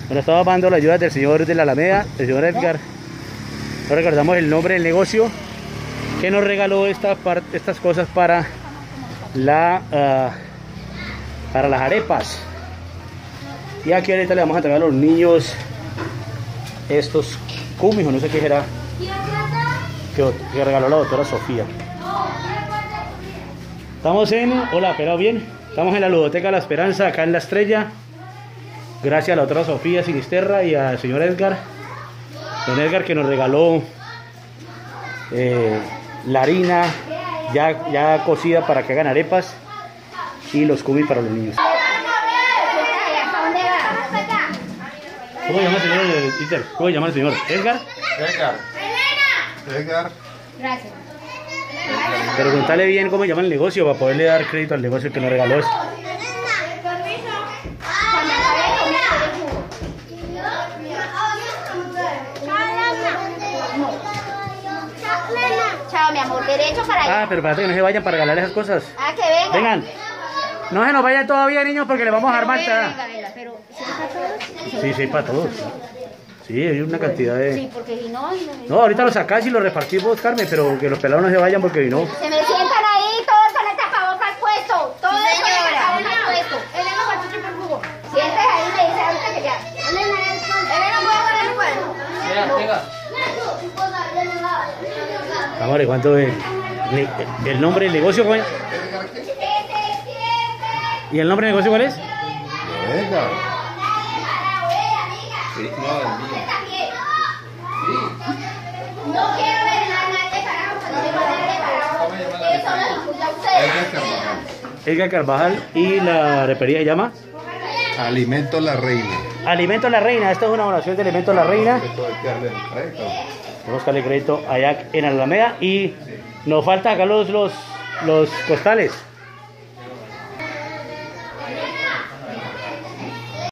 Bueno, estamos dando la ayuda del señor de la Alameda, el señor Edgar. No recordamos el nombre del negocio que nos regaló estas cosas para las arepas. Y aquí ahorita le vamos a entregar a los niños estos cumijos, no sé qué será, que regaló la doctora Sofía. Estamos hola, pero bien, estamos en la Ludoteca La Esperanza, acá en La Estrella. Gracias a la doctora Sofía Sinisterra y al señor Edgar. Don Edgar, que nos regaló la harina ya cocida para que hagan arepas y los cubis para los niños. ¿Cómo llama el señor Peter? ¿Cómo llama el señor? ¿Edgar? Edgar. Gracias. Preguntale bien cómo llama el negocio para poderle dar crédito al negocio que nos regaló esto. Chao, mi amor, derecho para allá. Ah, pero espérate que no se vayan para regalar esas cosas. Ah, que venga. Vengan. No se nos vayan todavía, niños, porque le vamos a dar malta. Venga, pero ¿sí es para todos? Sí, sí, para todos. Sí, hay una cantidad de... Sí, porque si no... No, ahorita los sacás y los repartimos, Carmen, pero que los pelados no se vayan porque si no... Se me sientan ahí todos con el tapabocas puesto. Todos con el tapabocas puesto. Elena, ¿cuánto tiempo el jugo? Sientes ahí, me dice ahorita que ya. Elena, ¿puedo agarrar el cuerno? Venga. Amor, ¿cuánto es? ¿El nombre del negocio cuál es? ¿Y el nombre del negocio cuál es? Edgar. Sí, no, el mío. No quiero ver nada de carajo, no me van a de carajo. Edgar Carvajal. Edgar Carvajal. ¿Y la arepería se llama? Alimento La Reina. Alimento La Reina. Esta es una donación de Alimento La Reina. Esto hay que darle crédito. Vamos a darle crédito allá en Alameda. Y nos faltan acá los costales.